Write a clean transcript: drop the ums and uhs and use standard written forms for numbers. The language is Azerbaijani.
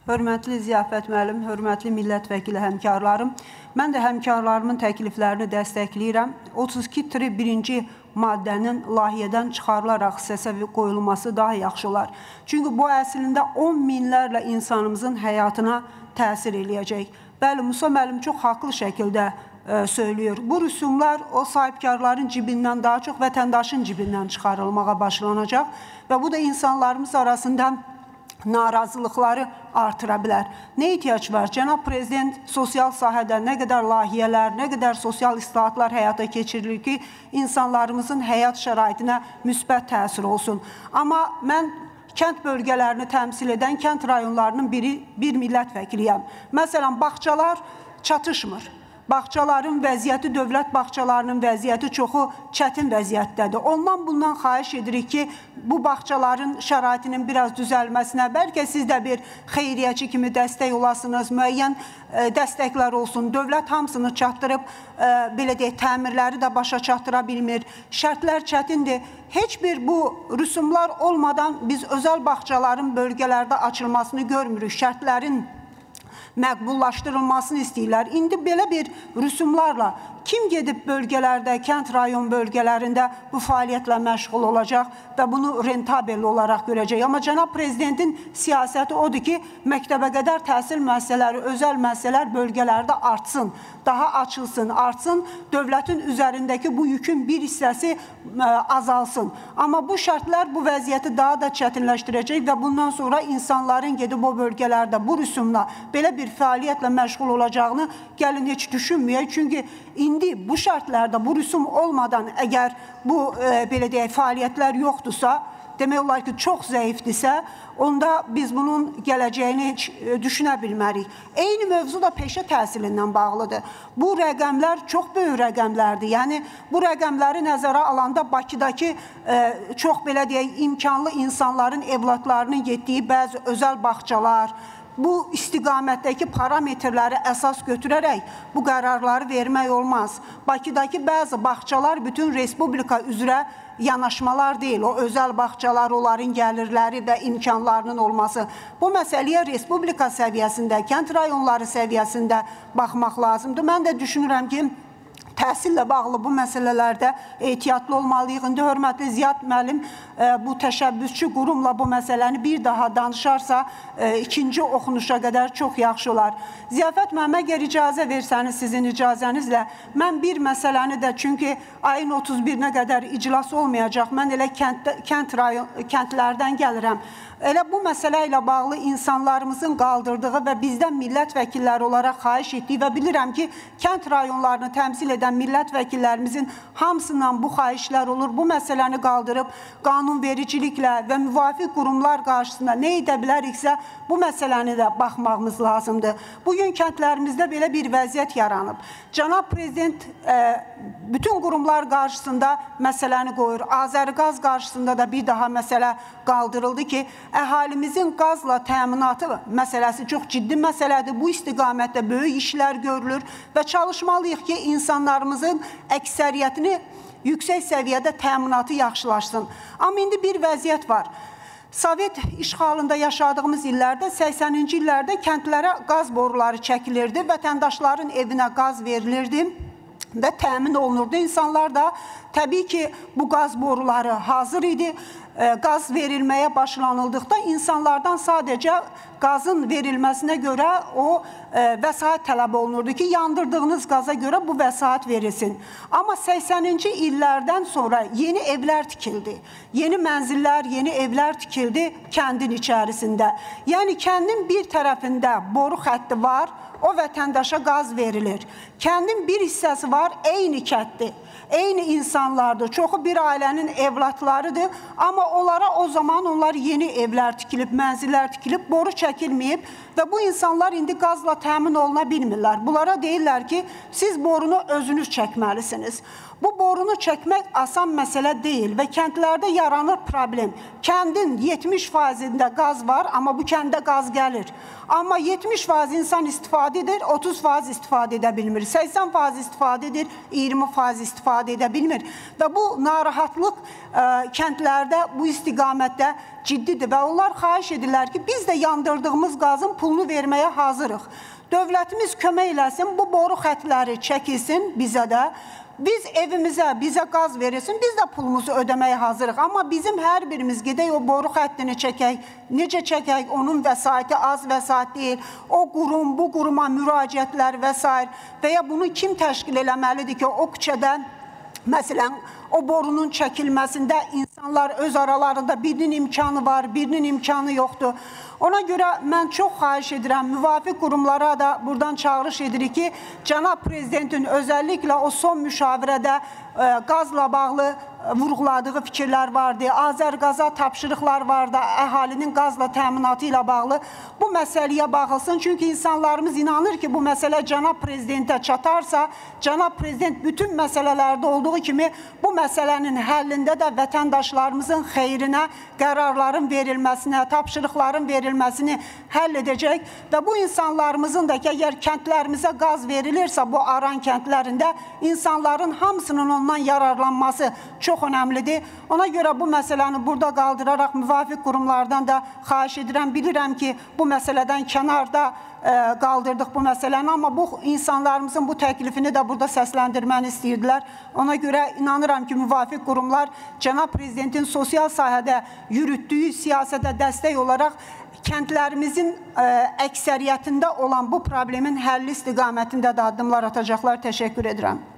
Hörmətli Ziyafət müəllim, hörmətli millət vəkili həmkarlarım, mən də həmkarlarımın təkliflərini dəstəkləyirəm. 32-1-ci maddənin layihədən çıxarılaraq səsə qoyulması daha yaxşı olar. Çünki bu əslində 10 minlərlə insanımızın həyatına təsir eləyəcək. Bəli, Musa müəllim çox haqlı şəkildə söylüyor. Bu rüsumlar o sahibkarların cibindən daha çox vətəndaşın cibindən çıxarılmağa başlanacaq və bu da insanlarımız arasında narazılıqları artıra bilər. Nə ehtiyac var? Cənab Prezident sosial sahədə nə qədər layihələr, nə qədər sosial islahatlar həyata keçirilir ki, insanlarımızın həyat şəraitinə müsbət təsir olsun. Amma mən kənd bölgələrini təmsil edən kənd rayonlarının bir millət vəkiliyəm. Məsələn, bağçalar çatışmır. Bağçaların vəziyyəti, dövlət bağçalarının vəziyyəti çoxu çətin vəziyyətdədir. Ondan bundan xahiş edirik ki, bu bağçaların şəraitinin biraz düzəlməsinə, bəlkə siz də bir xeyriyyəçi kimi dəstək olasınız, müəyyən dəstəklər olsun. Dövlət hamısını çatdırıb, belə deyək, təmirləri də başa çatdıra bilmir. Şərtlər çətindir. Heç bir bu rüsumlar olmadan biz özəl bağçaların bölgələrdə açılmasını görmürük. Şərtlərin məqbullaşdırılmasını istəyirlər. İndi belə bir rüsumlarla kim gedib bölgələrdə, kənd rayon bölgələrində bu fəaliyyətlə məşğul olacaq və bunu rentabel olaraq görəcək. Amma cənab Prezidentin siyasəti odur ki, məktəbə qədər təhsil müəssisələri, özəl müəssisələr bölgələrdə artsın, daha açılsın, artsın, dövlətin üzərindəki bu yükün bir hissəsi azalsın. Amma bu şərtlər bu vəziyyəti daha da çətinləşdirəcək və bundan sonra insanların gedib o bölgələrdə bu rüsumla belə bir fəaliyyətlə məşğul olacağını gəlin heç düşünməyək. Çünki indi bu şərtlərdə bu rüsum olmadan əgər bu belə deyək fəaliyyətlər yoxdursa, demək olar ki, çox zəifdirsə, onda biz bunun gələcəyini heç düşünə bilmərik. Eyni mövzu da peşə təhsilindən bağlıdır. Bu rəqəmlər çox böyük rəqəmlərdir. Yəni, bu rəqəmləri nəzərə alanda Bakıdakı çox belə deyək, imkanlı insanların, evlatlarının getdiyi bəzi özəl bağçalar, bu istiqamətdəki parametrləri əsas götürərək bu qərarları vermək olmaz. Bakıdakı bəzi bağçalar bütün respublika üzrə yanaşmalar deyil. O özəl bağçalar, onların gəlirləri və imkanlarının olması. Bu məsələyə respublika səviyyəsində, kənd rayonları səviyyəsində baxmaq lazımdır. Mən də düşünürəm ki, təhsillə bağlı bu məsələlərdə ehtiyatlı olmalıyıq. İndi hörmətli Ziyad müəllim bu təşəbbüsçü qurumla bu məsələni bir daha danışarsa, ikinci oxunuşa qədər çox yaxşı olar. Ziyafət müəllim, əgər icazə versəniz sizin icazənizlə, mən bir məsələni də, çünki ayın 31-nə qədər iclas olmayacaq, mən elə kəndlərdən gəlirəm. Elə bu məsələ ilə bağlı insanlarımızın qaldırdığı və bizdən millət vəkilləri olaraq xahiş etdiyi və bilirəm ki, kənd rayonlarını təmsil edən millət vəkillərimizin hamısından bu xahişlər olur. Bu məsələni qaldırıb qanunvericiliklə və müvafiq qurumlar qarşısında nə edə biləriksə, bu məsələni də baxmağımız lazımdır. Bugün kəndlərimizdə belə bir vəziyyət yaranıb. Cənab Prezident bütün qurumlar qarşısında məsələni qoyur. Azəriqaz qarşısında da bir daha məsələ qaldırıldı ki, əhalimizin qazla təminatı məsələsi çox ciddi məsələdir. Bu istiqamətdə böyük işlər görülür və çalışmalıyıq ki, insanlarımızın əksəriyyətini yüksək səviyyədə təminatı yaxşılaşsın. Amma indi bir vəziyyət var. Sovet işğalında yaşadığımız illərdə, 80-ci illərdə kəndlərə qaz boruları çəkilirdi, vətəndaşların evinə qaz verilirdi və təmin olunurdu. İnsanlar da təbii ki, bu qaz boruları hazır idi. Qaz verilməyə başlanıldıqda insanlardan sadəcə qazın verilməsinə görə o vəsait tələb olunurdu ki, yandırdığınız qaza görə bu vəsait verilsin. Amma 80-ci illərdən sonra yeni evlər tikildi. Yeni mənzillər, yeni evlər tikildi kəndin içərisində. Yəni, kəndin bir tərəfində boru xətti var, o vətəndaşa qaz verilir. Kəndin bir hissəsi var, eyni kətdir. Eyni insanlardır, çoxu bir ailənin evlatlarıdır, amma onlara o zaman onlar yeni evlər tikilib, mənzillər tikilib, boru çəkilməyib və bu insanlar indi qazla təmin oluna bilmirlər. Bunlara deyirlər ki, siz borunu özünüz çəkməlisiniz. Bu borunu çəkmək asan məsələ deyil və kəndlərdə yaranır problem. Kəndin 70%-də qaz var, amma bu kəndə qaz gəlir. Amma 70% insan istifadə edir, 30% istifadə edə bilmir. 80% istifadə edir, 20% istifadə edə bilmir. Və bu narahatlıq kəndlərdə bu istiqamətdə ciddidir və onlar xahiş edirlər ki, biz də yandırdığımız qazın pulunu verməyə hazırıq. Dövlətimiz kömək eləsin, bu boru xətləri çəkilsin bizə də. Biz evimizə, bizə qaz verilsin, biz də pulumuzu ödəməyə hazırıq. Amma bizim hər birimiz gedək o boru xəttini çəkək. Necə çəkək? Onun vəsaiti az vəsait deyil. O qurum, bu quruma müraciətlər və s. və ya bunu kim təşkil eləməlidir ki, o küçədə, məsələn, o borunun çəkilməsində insanlar öz aralarında birinin imkanı var, birinin imkanı yoxdur. Ona görə mən çox xahiş edirəm, müvafiq qurumlara da buradan çağırış edirik ki, cənab prezidentin özəlliklə o son müşavirədə qazla bağlı vurğuladığı fikirlər vardı, Azərqaza tapşırıqlar vardı, əhalinin qazla təminatı ilə bağlı bu məsələyə baxılsın. Çünki insanlarımız inanır ki, bu məsələ cənab prezidentə çatarsa, cənab prezident bütün məsələlərdə olduğu kimi bu məsələnin həllində də vətəndaşlarımızın xeyrinə qərarların verilməsinə, tapşırıqların verilməsini həll edəcək və bu insanlarımızın da ki, əgər kəndlərimizə qaz verilirsə, bu Aran kəndlərində insanların hamısının ondan yararlanması çox önəmlidir. Ona görə bu məsələni burada qaldıraraq müvafiq qurumlardan da xahiş edirəm. Bilirəm ki, bu məsələdən kənarda qaldırdıq bu məsələni, amma bu insanlarımızın bu təklifini də burada səsləndirməni istəyirdilər. Ona görə inanıram ki, müvafiq qurumlar cənab prezidentin sosial sahədə yürütdüyü siyasətə dəstək olaraq kəndlərimizin əksəriyyətində olan bu problemin həlli istiqamətində də addımlar atacaqlar. Təşəkkür edirəm.